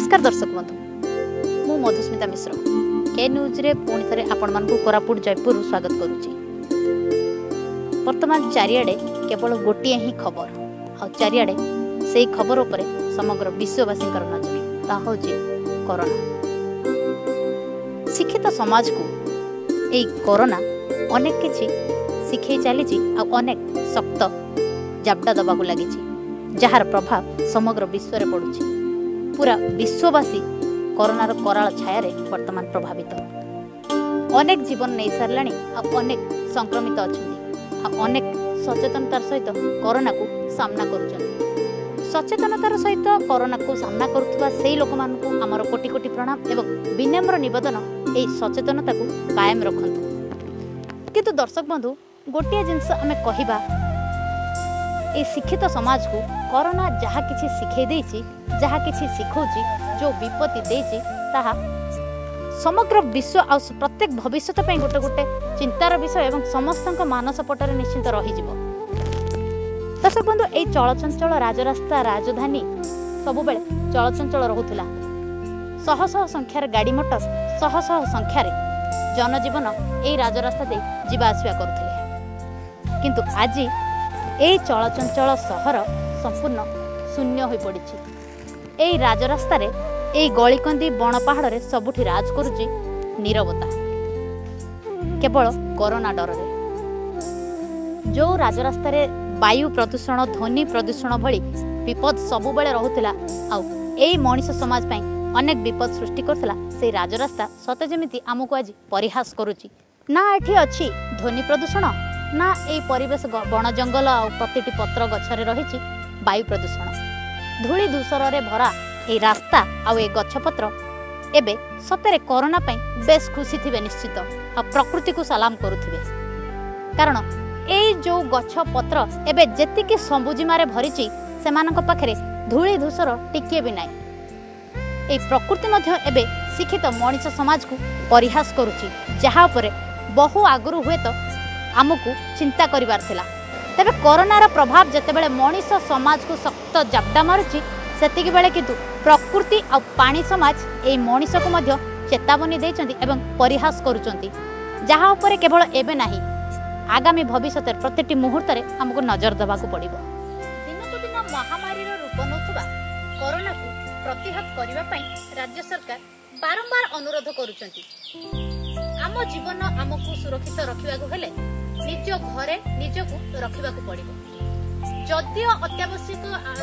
नमस्कार दर्शक बंधु मु मधुस्मिता मिश्र के न्यूज रे पुणी थे आपण मानक कोरापुट जयपुर स्वागत करुच्ची। वर्तमान चारिआडे केवल गोटे ही खबर आ चारिआडे से खबर उपरे समग्र विश्ववासी नजर ता होची कोरोना। शिक्षित समाज को ए कोरोना अनेक किछि शिखे चली अनेक शक्त जाबडा दबाक लगी जार प्रभाव समग्र विश्व रे पड़ुछि। पूरा विश्ववासी कोरोनार कराल छाया रे वर्तमान प्रभावित। अनेक जीवन नहीं सारलाणी अनेक संक्रमित अच्छा अनेक सचेतनतार सहित कोरोना को सामना करुछन। सचेतनतार सहित कोरोना को सामना करुवा से लोक मानकु आमर कोटि कोटि प्रणाम एवं विनम्र निवेदन ए सचेतनता को कायम रखंतु। किंतु दर्शक बंधु गोटे जिनस आमे कहिबा ए शिक्षित समाज को कोरोना जहाँ किछि शिखे देछि जहाँ किछि शिखौछि जो विपत्ति देछि ताहा समग्र विश्व आ प्रत्येक भविष्यत पे गोटे गोटे चिंतार विषय एवं समस्त मानस पटरे निश्चिंत रही जिवो। दर्शक बंधु ए चलचंचल राजरास्ता राजधानी सबु बेले चलचंचल रहुथिला। शह शह संख्यार गाड़ी मोटर शह शह संख्यार जनजीवन ए राजरास्ता दे जीवा आसिया करुथिले। किंतु आज ए चलचंचल सहर संपूर्ण शून्य हो पड़ी। ए राजरास्ता रे ए गलिकंदी बण पहाड़ रे सबुठी राज करुची नीरवता केवल कोरोना डर रे। जो राजरास्ता रे वायु प्रदूषण ध्वनि प्रदूषण भली विपद सबु बेले रहुतिला आ ए मनीष समाज पई अनेक विपद सृष्टि करथिला से राजरास्ता सते जेमिति आमको आज परिहास करुची। ना एठी अछि ध्वनि प्रदूषण ना ए परिवेश बण जंगल आ प्रतिटी पत्र गछरे रहिछि वायु प्रदूषण। धूली दूषर रे भरा ए रास्ता आ ए गछपत्र एबे सतरे कोरोना पई बेस खुशी थिबे निश्चित आ प्रकृति को सलाम करुथिबे। कारण ए जो गछपत्र एबे जेतिके सबुजिमारे भरिछि सेमानक पाखरे धूली दूषर टिके भी नाही। ए प्रकृति मध्य एबे शिक्षित मनीष समाज को परिहास करुछि जहा उपरे बहु आगुरु हुए तो आमको चिंता करिवार थिला। तेबे कोरोनार प्रभाव जेतेबेले मनीष समाज को सख्त जाबडा मारुछि सेतिकी बेले किंतु प्रकृति आ पानी समाज ए मनीष को मध्य चेतावनी देइचंती एवं परिहास करूचंती जहा उपरे केवल एबे नाही आगामी भविष्य प्रतिटी मुहूर्त रे हमको नजर देबाकू पड़िबो। दिनकु दिन महामारी रूप नथुबा कोरोना को प्रतिहत करिवा पई राज्य सरकार बारंबार अनुरोध करूचंती। आम जीवन आमको सुरक्षित रखिबाकू हेले निज घरे निजको रखिबाकू पड़िबो। जदियो अत्यावश्यक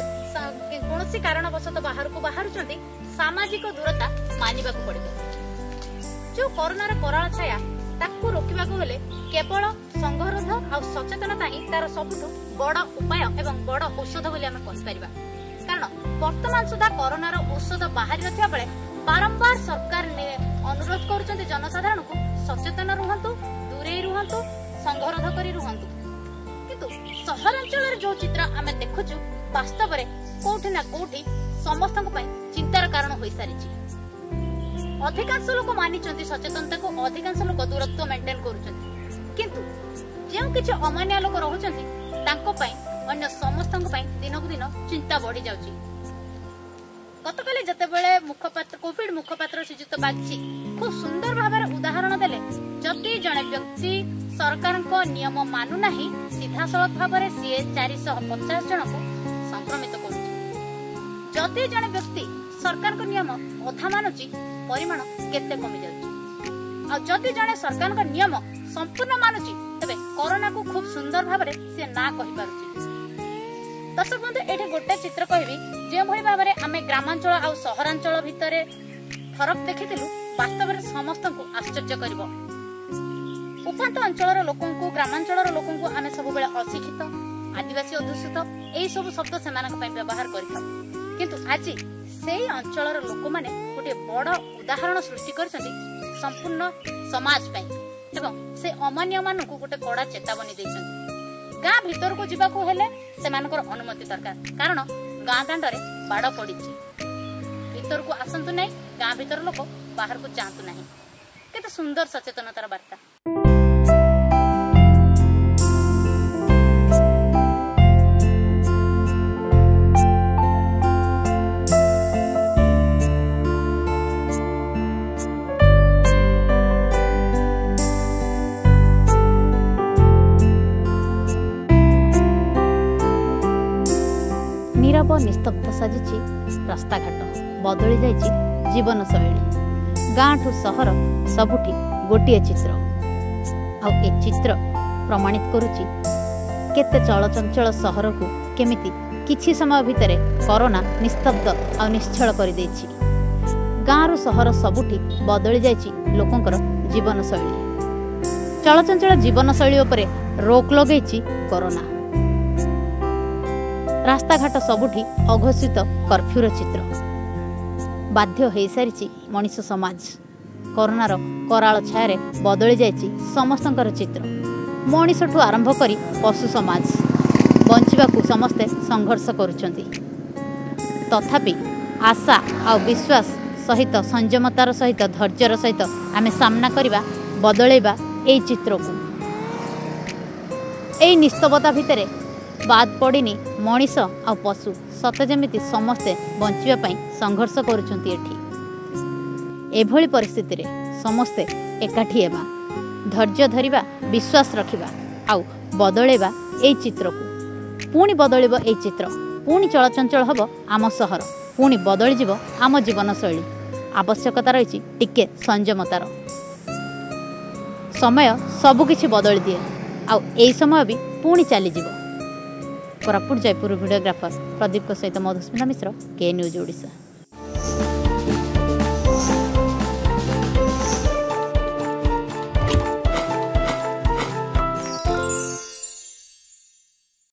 कौन कारणवशत बाहर को बाहरुचंती सामाजिक दूरता मानिबाकू पड़िबो। जो कोरोनार कराल छाया ताकू रोकिबाकू हेले केवल संघरोध आ सचेतनता ही तार सबुठु बड़ उपाय एवं बड़ औषध बोली आमे कहि परिबा। कारण वर्तमान सुधा कोरोनार औषध बाहरी नथिबा बेले बारंबार सरकार अनुरोध करुचंती जनसाधारण को सचेतन रुहंतु दूरे रुहंतु संघरोध करी रुहंतु। किंतु सहरांचल जो चित्र आमे देखुचु वास्तव रे कोठी ना कोठी समस्तक पई चिंतार कारण होई सारिछि। अधिकांश लोक मानिचंती सचेतनता को अधिकांश लोक दूरत्व मेंटेन करूचंती। किंतु जेउ किछ अमान्य लोक रहुचंती तांको पई अन्य समस्तक पई दिनकु दिन चिंता बढ़ी जाउची। गतकाले जतेबेले मुखपात्र कोविड मुखपात्र श्रीजुत बागची खूब सुंदर भाव उदाहरण देले जदि जने व्यक्ति सरकार को नियम मानु नाही सीधा सड़क भाव में सी 450 जन को संक्रमित करुछि। जदि जने व्यक्ति सरकार को नियम अधा मानुची परिमाण केते कमी जाउछि आ जदि जने सरकार को नियम संपूर्ण मानुची तबे कोरोना को खूब सुंदर भाव में से ना कहि पारुछि। दर्शक बंधु एठी गोटे चित्र कहबी जे भई भाव में आमे ग्रामांचल आ सहरांचल भितरे फरक देखिथिलु वास्तव में समस्त को आश्चर्य करिवो। उपांत अंचल लोकों को ग्रामांचल लोकों को आमे सब बेले अशिक्षित आदिवासी अधूषित यही सब शब्द से व्यवहार करता। किंतु आज से अंचल लोक मैंने गोटे बड़ उदाहरण सृष्टि कर संपूर्ण समाज एवं से अमान्य मान को गोटे कड़ा चेतावनी देइछन्ति। गाँ भीतर को जीवाकू हेले सेमानकर अनुमति दरकार कारण गाँ दांडरे बाड़ पड़ी भीतर को आसतु ना गाँ भीतर लोक बाहर को जातु ना। केते सुंदर सचेतनतार वार्ता। निस्तब्ध साजिछि रास्ताघाट बदली जाइछि जीवनशैली गाँ ठू सहर सबुठी गोटे चित्र आ चित्र प्रमाणित करुछि केते चलचंचल सहर को केमिति किछि समय भितर कोरोना निस्तब्ध आ निश्चल कर देछि। गाँरु सहर सबुठी बदली जाइछि लोकंकर जीवनशैली चलचंचल जीवनशैली उपरे रोक लगेछि कोरोना। रास्ताघाट सबुठी अघोषित कर्फ्यूर चित्र बाध्य हो सारी मनीष समाज कोरोनार कराल छाया बदली जाइछि समस्तंकर चित्र मनीष ठू आरंभ करी पशु समाज बंचिबाकू समस्ते संघर्ष करुछंती तथापि आशा आ विश्वास सहित संयमतार सहित धैर्यर सहित आमे सामना करबा बदलैबा एई चित्र को एई निस्तबता भितरे बाद पड़िनी मनीष आ पशु सते जेमिति समस्ते बंचिबा पई संघर्ष करुछंती एठी एभली परिस्थिति रे समस्ते एकाठी हेबा धैर्य धरिबा विश्वास रखिबा आउ बदलैबा एई चित्र को पुणी बदलिबो एई चित्र पुणी चलचंचल हबो आम सहर पुणी बदली जीवो आम जीवनशैली आवश्यकता रही टिके संयमतार समय सबुकिछि बदली दिए आउ एई समय भी पुणी चलीजीव। कोरापुट जयपुर वीडियोग्राफर प्रदीप सहित मधुस्मिता मिश्र के न्यूज ओडिशा।